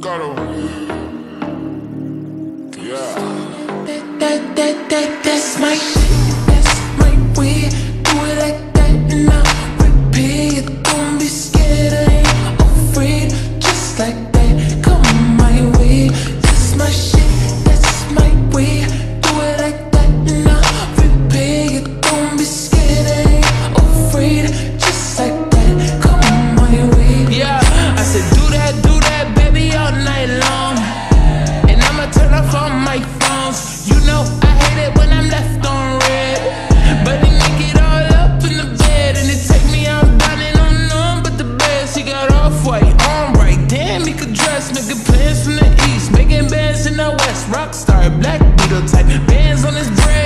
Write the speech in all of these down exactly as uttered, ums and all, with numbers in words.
Caro. Yeah. That, that, that, that, that's my shit, that's my way. Do it like that and I'll repeat it. Don't be scared, I ain't afraid. Just like that, come my way. That's my shit, that's my way. Do it like that and I'll repeat it. Don't be scared, I ain't afraid. Just like that, come my way. Yeah, I said do that, do that, baby, all night long. And I'ma turn off all my phones. You know I hate it when I'm left on red, but they make it all up in the bed. And it take me out dining on none but the best. He got off-white, on right, damn, he could dress. Making plans from the east, making bands in the west. Rockstar, black beetle type, bands on his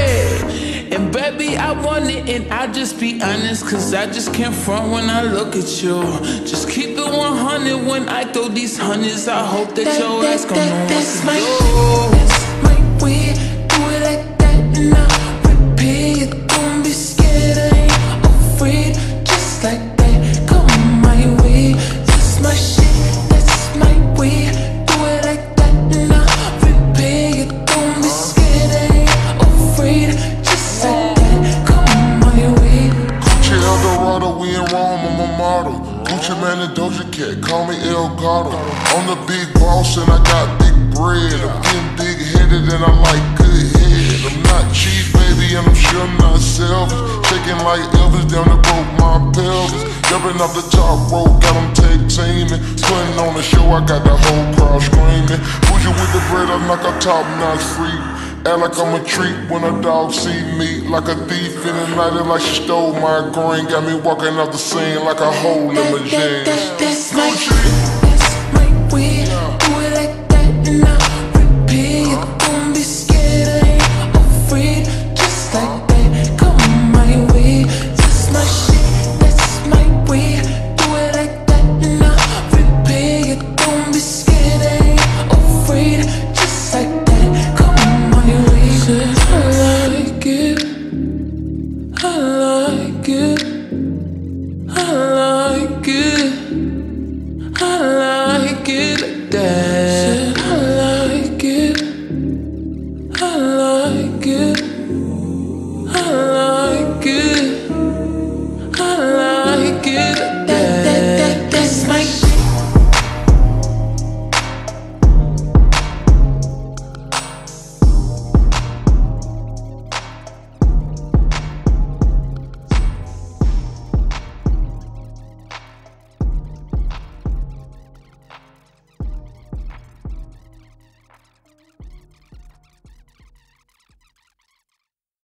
bread. And baby, I want it, and I'll just be honest, cause I just can't front when I look at you. Just keep it one hundred when I throw these hundreds. I hope that, that your that, ass gon' know that, that's what my to shit, do. that's my way. Do it like that and I'll repeat it. Don't be scared, I ain't afraid. Just like that, come my way. That's my shit, that's my way. Do it like that and I'll repeat it. Don't be scared, I ain't afraid. Just like that, come my way. Gucci Eldorado, we in Rome, I'm a model. Gucci Man and Doja Cat, call me El Gato. I'm the big boss and I got big bread. I'm getting big headed and I like good head. I'm not cheap, baby, and I'm sure I'm not selfish. Shaking like Elvis down the broke my pelvis. Jumping off the top rope, got them tag teaming. Putting on the show, I got the whole crowd screaming. Bougie with the bread, I knock a top notch free. Act like I'm a treat when a dog see me. Like a thief in the night, and like she stole my green. Got me walking off the scene like a hole in my That, jeans. that, that's my shit, that's my way. Do it like that and I'll repeat it. Don't be scared, I ain't afraid. Just like that, come my way. That's my shit, that's my way. Do it like that and I'll repeat it. Don't be scared, I ain't afraid. Just like that, come my way. I like it, I like it, I like it, I like it like that.